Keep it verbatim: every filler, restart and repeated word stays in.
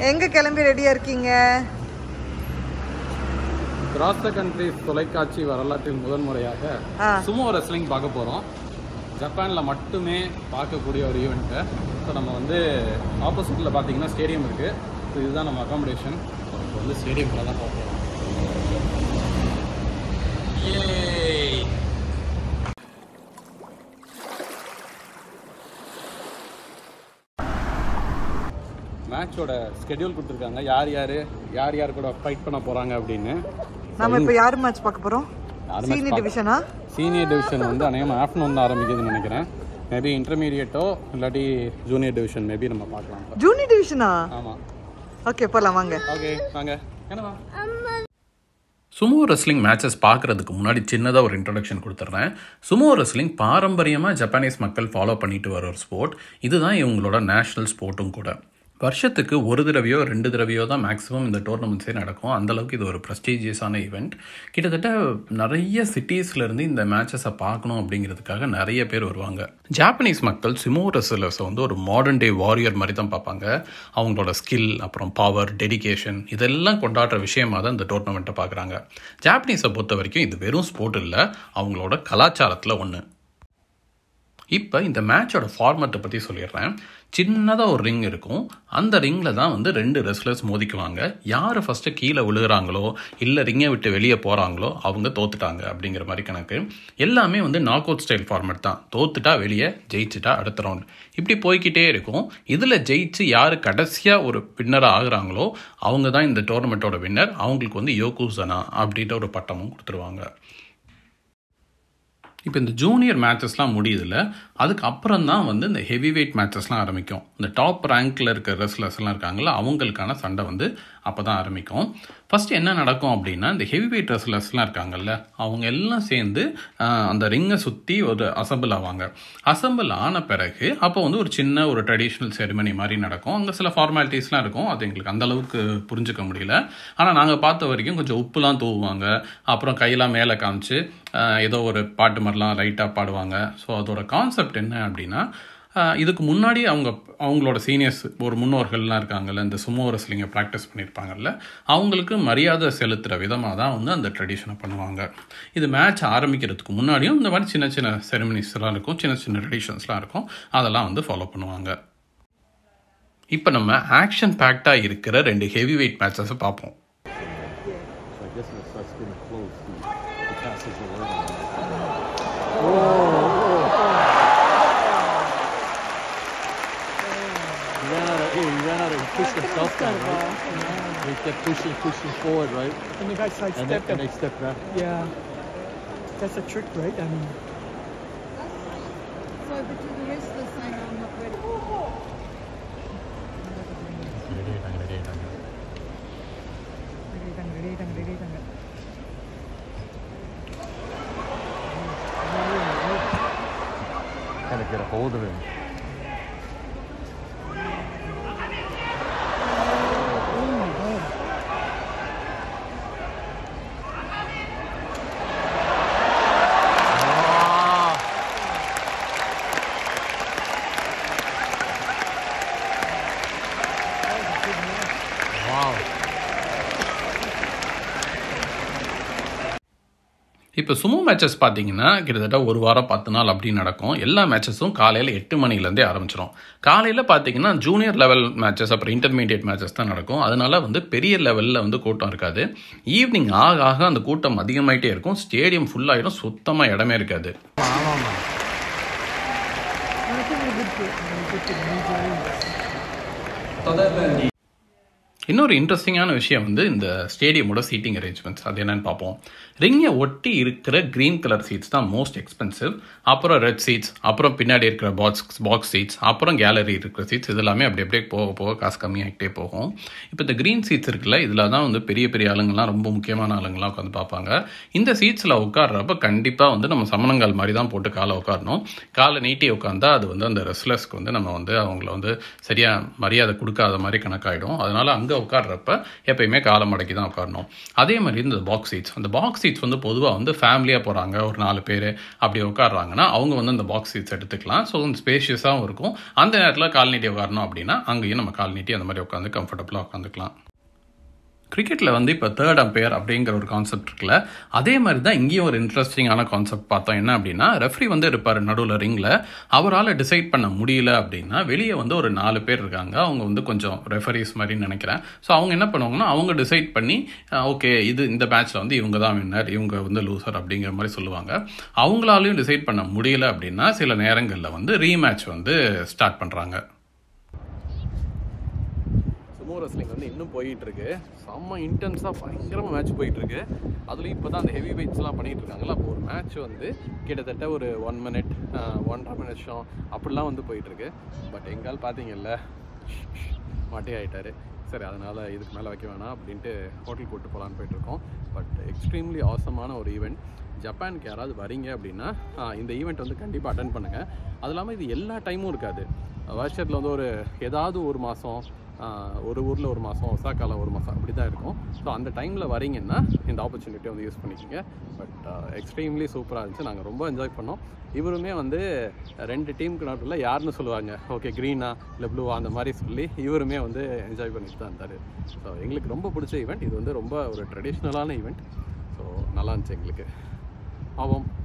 எங்க கிளம்பி ரெடியா இருக்கீங்க? கிராஸ் த கண்ட்ரி தொலைக்காட்சி வரலாற்றில் முதல் முறையாக சுமோ ரெஸ்லிங் பார்க்க போகிறோம். ஜப்பானில் மட்டுமே பார்க்கக்கூடிய ஒரு ஈவெண்ட்டு. ஸோ நம்ம வந்து ஆப்போசிட்டில் பார்த்தீங்கன்னா ஸ்டேடியம் இருக்குது. ஸோ இதுதான் நம்ம அகாமடேஷன். இப்போ வந்து ஸ்டேடியமில் தான் பார்க்க போகிறோம். மேட்சோட ஸ்கெடியூல் கொடுத்துருக்காங்க. யார் யார் யார் யார் கூட ஃபைட் பண்ண போகிறாங்க அப்படின்னு. நம்ம இப்போ யார் மேட்ச் பார்க்க போகிறோம்? சீனியர் டிவிஷனா? சீனியர் டிவிஷன் வந்து அநேகமாக ஆஃப்டர்நூன் தான் ஆரம்பிக்குதுன்னு நினைக்கிறேன். மேபி இன்டர்மீடியேட்டோ இல்லாட்டி ஜூனியர் டிவிஷன் மேபி நம்ம பார்க்கலாம். ஜூனியர் டிவிஷனா? ஆமாம். ஓகே போகலாம் வாங்க. ஓகே வாங்க. என்னவா சுமோ ரெஸ்லிங் மேட்சஸ் பார்க்குறதுக்கு முன்னாடி சின்னதாக ஒரு இன்ட்ரடக்ஷன் கொடுத்துட்றேன். சுமோ ரெஸ்லிங் பாரம்பரியமாக ஜப்பானீஸ் மக்கள் ஃபாலோ பண்ணிட்டு வர ஒரு ஸ்போர்ட். இதுதான் இவங்களோட நேஷ்னல் ஸ்போர்ட்டும் கூட. வருஷத்துக்கு ஒரு தடவையோ ரெண்டு தடவையோ தான் மேக்ஸிமம் இந்த டோர்னமெண்ட்ஸே நடக்கும். அந்தளவுக்கு இது ஒரு ப்ரெஸ்டீஜியஸான ஈவெண்ட். கிட்டத்தட்ட நிறைய சிட்டிஸ்லேருந்து இந்த மேட்சஸை பார்க்கணும் அப்படிங்கிறதுக்காக நிறைய பேர் வருவாங்க. ஜாப்பனீஸ் மக்கள் சுமோ ரெஸ்லர்ஸை வந்து ஒரு மாடர்ன் டே வாரியர் மாதிரி தான் பார்ப்பாங்க. அவங்களோட ஸ்கில், அப்புறம் பவர், டெடிகேஷன் இதெல்லாம் கொண்டாடுற விஷயமாக தான் இந்த டோர்னமெண்ட்டை பார்க்குறாங்க. ஜாப்பனீஸை பொறுத்த வரைக்கும் இது வெறும் ஸ்போர்ட் இல்லை, அவங்களோட கலாச்சாரத்தில் ஒன்று. இப்போ இந்த மேட்சோட ஃபார்மேட்டை பற்றி சொல்லிடுறேன். சின்னதாக ஒரு ரிங் இருக்கும். அந்த ரிங்கில் தான் வந்து ரெண்டு ரெஸ்லர்ஸ் மோதிக்குவாங்க. யார் ஃபஸ்ட்டு கீழே விழுகிறாங்களோ இல்லை ரிங்கை விட்டு வெளியே போகிறாங்களோ அவங்க தோத்துட்டாங்க அப்படிங்கிற மாதிரி கணக்கு. எல்லாமே வந்து நாக் அவுட் ஸ்டைல் ஃபார்மேட் தான். தோத்துட்டா வெளியே, ஜெயிச்சுட்டா அடுத்த ரவுண்ட், இப்படி போய்கிட்டே இருக்கும். இதில் ஜெயிச்சு யார் கடைசியாக ஒரு வின்னராக ஆகுறாங்களோ அவங்க தான் இந்த டோர்னமெண்ட்டோட வின்னர். அவங்களுக்கு வந்து யோகுசனா அப்படின்ற ஒரு பட்டமும் கொடுத்துருவாங்க. இப்போ இந்த ஜூனியர் மேட்சஸ்லாம் முடியுதில்ல, அதுக்கப்புறம் தான் வந்து இந்த ஹெவி வெயிட் மேட்சஸ்லாம் ஆரம்பிக்கும். இந்த டாப் ரேங்க்கில் இருக்கிற ரெஸ்லர்ஸ்லாம் இருக்காங்களா, அவங்களுக்கான சண்டை வந்து அப்போ தான் ஆரம்பிக்கும். ஃபஸ்ட்டு என்ன நடக்கும் அப்படின்னா, இந்த ஹெவி வெயிட் ரெஸ்லர்ஸ்லாம் இருக்காங்கல்ல, அவங்க எல்லாம் சேர்ந்து அந்த ரிங்கை சுற்றி ஒரு அசம்பிள் ஆவாங்க. அசம்பிள் ஆன பிறகு அப்போ வந்து ஒரு சின்ன ஒரு ட்ரெடிஷ்னல் செரிமனி மாதிரி நடக்கும். அங்கே சில ஃபார்மாலிட்டிஸ்லாம் இருக்கும். அது எங்களுக்கு அந்தளவுக்கு புரிஞ்சுக்க முடியல. ஆனால் நாங்கள் பார்த்த வரைக்கும் கொஞ்சம் உப்புலாம் தூவுவாங்க. அப்புறம் கையெல்லாம் மேலே காமிச்சு ஏதோ ஒரு பாட்டு மாதிரிலாம் லைட்டாக பாடுவாங்க. ஸோ அதோட கான்செப்ட் என்ன அப்படின்னா, இதுக்கு முன்னாடி அவங்க அவங்களோட சீனியர்ஸ் ஒரு முன்னோர்கள்லாம் இருக்காங்கல்ல, இந்த சுமோ ரெஸ்லிங்கை ப்ராக்டிஸ் பண்ணியிருப்பாங்கல்ல, அவங்களுக்கு மரியாதை செலுத்துகிற விதமாக தான் வந்து அந்த ட்ரெடிஷனை பண்ணுவாங்க. இது மேட்ச் ஆரம்பிக்கிறதுக்கு முன்னாடியும் இந்த மாதிரி சின்ன சின்ன செரிமனிஸ்லாம் இருக்கும், சின்ன சின்ன ட்ரெடிஷன்ஸ்லாம் இருக்கும். அதெல்லாம் வந்து ஃபாலோ பண்ணுவாங்க. இப்போ நம்ம ஆக்ஷன் பேக்டாக இருக்கிற ரெண்டு ஹெவி வெயிட் மேட்சஸை பார்ப்போம். Pushed himself down, right? Yeah. He kept pushing, pushing forward, right? And the guy sidestepped him. And they stepped back. Yeah. That's a trick, right? I mean... So, but to the restless, I know I'm not ready. Kind of get a hold of him. இப்போ sumo matches பார்த்தீங்கன்னா கிட்டத்தட்ட ஒரு வாரம் பத்து நாள் அப்படி நடக்கும். எல்லா மேட்சஸும் காலையில் எட்டு மணிலேருந்தே ஆரம்பிச்சிடும். காலையில் பார்த்தீங்கன்னா ஜூனியர் லெவல் மேட்சஸ், அப்புறம் இன்டர்மீடியட் மேட்சஸ் தான் நடக்கும். அதனால வந்து பெரிய லெவலில் வந்து கூட்டம் இருக்காது. ஈவினிங் ஆக ஆக அந்த கூட்டம் அதிகமாகிட்டே இருக்கும். ஸ்டேடியம் ஃபுல்லாகிடும், சுத்தமாக இடமே இருக்காது. இன்னொரு இன்ட்ரெஸ்டிங்கான விஷயம் வந்து இந்த ஸ்டேடியமோட சீட்டிங் அரேஞ்ச்மெண்ட்ஸ். அது என்னென்னு பார்ப்போம். ரிங்கை ஒட்டி இருக்கிற க்ரீன் கலர் சீட்ஸ் தான் மோஸ்ட் எக்ஸ்பென்சிவ். அப்புறம் ரெட் சீட்ஸ், அப்புறம் பின்னாடி இருக்கிற பாக்ஸ் பாக்ஸ் சீட்ஸ், அப்புறம் கேலரி இருக்கிற சீட்ஸ், இது எல்லாமே அப்படி அப்படியே போக போக காசு கம்மியாகிட்டே போகும். இப்போ இந்த க்ரீன் சீட்ஸ் இருக்குல்ல, இதில் தான் வந்து பெரிய பெரிய ஆளுங்கள்லாம், ரொம்ப முக்கியமான ஆளுங்கள்லாம் உட்காந்து பார்ப்பாங்க. இந்த சீட்ஸில் உட்காடுறப்ப கண்டிப்பாக வந்து நம்ம சமணங்கால் மாதிரி தான் போட்டு காலை உட்காரணும். காலை நீட்டி உட்காந்தா அது வந்து அந்த ரெஸ்லர்ஸ்க்கு வந்து நம்ம வந்து அவங்கள வந்து சரியாக மரியாதை கொடுக்காத மாதிரி கணக்காயிடும். அதனால் அங்கே உட்கார்றப்ப எப்பயுமே காலை மடக்கி தான் உட்காரணும். அதே மாதிரி இந்த பாக்ஸ் சீட்ஸ், அந்த பாக்ஸ் சீட்ஸ் வந்து பொதுவாக வந்து ஃபேமிலியாக போகிறாங்க, ஒரு நாலு பேர் அப்படி உட்காடுறாங்கன்னா அவங்க வந்து அந்த பாக்ஸ் சீட்ஸ் எடுத்துக்கலாம். ஸோ கொஞ்சம் ஸ்பேஷியஸாகவும் இருக்கும். அந்த நேரத்தில் கால் நீட்டி உட்காரணும் அப்படின்னா அங்கேயும் நம்ம கால் நீட்டி அந்த மாதிரி உட்காந்து கம்ஃபர்டபுளாக உட்காந்துக்கலாம். கிரிக்கெட்டில் வந்து இப்போ தேர்ட் அம்பையர் அப்படிங்கிற ஒரு கான்செப்ட் இருக்குல்ல, அதே மாதிரி தான் இங்கேயும் ஒரு இன்ட்ரெஸ்டிங்கான கான்செப்ட் பார்த்தோம். என்ன அப்படின்னா, ரெஃப்ரி வந்து இருப்பார் நடுவில் ரிங்கில். அவரால் டிசைட் பண்ண முடியல அப்படின்னா வெளியே வந்து ஒரு நாலு பேர் இருக்காங்க, அவங்க வந்து கொஞ்சம் ரெஃபரிஸ் மாதிரின்னு நினைக்கிறேன். ஸோ அவங்க என்ன பண்ணுவாங்கன்னா அவங்க டிசைட் பண்ணி ஓகே இது இந்த மேட்ச்சில் வந்து இவங்க தான் வின்னர், இவங்க வந்து லூசர் அப்படிங்கிற மாதிரி சொல்லுவாங்க. அவங்களாலையும் டிசைட் பண்ண முடியல அப்படின்னா சில நேரங்களில் வந்து ரீமேட்ச் வந்து ஸ்டார்ட் பண்ணுறாங்க. சுமோ ரெஸ்லிங் வந்து இன்னும் போயிட்டுருக்கு. செம்ம இன்டென்ஸாக பயங்கரமாக மேட்ச் போயிட்டுருக்கு. அதுலேயும் இப்போ தான் அந்த ஹெவி வெயிட்ஸ்லாம் பண்ணிகிட்டு இருக்காங்களா. அப்போ ஒரு மேட்ச் வந்து கிட்டத்தட்ட ஒரு ஒன் மினிட் ஒன்றரை நிமிஷம் அப்படிலாம் வந்து போயிட்டுருக்கு. பட் எங்கால் பார்த்தீங்கல்ல மாட்டே ஆகிட்டார். சரி அதனால் இதுக்கு மேலே வைக்க வேணாம் அப்படின்ட்டு ஹோட்டல் போட்டு போகலான்னு போயிட்டுருக்கோம். பட் எக்ஸ்ட்ரீம்லி ஆசமான ஒரு ஈவெண்ட். ஜப்பானுக்கு யாராவது வரீங்க அப்படின்னா இந்த ஈவெண்ட் வந்து கண்டிப்பாக அட்டன் பண்ணுங்கள். அது இல்லாமல் இது எல்லா டைமும் இருக்காது. வருஷத்தில் வந்து ஒரு ஏதாவது ஒரு மாதம், ஒரு ஊரில் ஒரு மாதம், ஒசாக்காவில் ஒரு மாதம் அப்படி தான் இருக்கும். ஸோ அந்த டைமில் வரீங்கன்னா இந்த ஆப்பர்ச்சுனிட்டியை வந்து யூஸ் பண்ணிக்கோங்க. பட் எக்ஸ்ட்ரீம்லி சூப்பராக இருந்துச்சு. நாங்கள் ரொம்ப என்ஜாய் பண்ணோம். இவருமே வந்து ரெண்டு டீமுக்கு நடுவில் யாருன்னு சொல்லுவாங்க, ஓகே க்ரீனா இல்லை ப்ளூவா அந்த மாதிரி சொல்லி இவருமே வந்து என்ஜாய் பண்ணிட்டு தான் இருந்தார். ஸோ எங்களுக்கு ரொம்ப பிடிச்ச ஈவெண்ட் இது. வந்து ரொம்ப ஒரு ட்ரெடிஷ்னலான ஈவெண்ட். ஸோ நல்லா இருந்துச்சு எங்களுக்கு. ஆமாம்.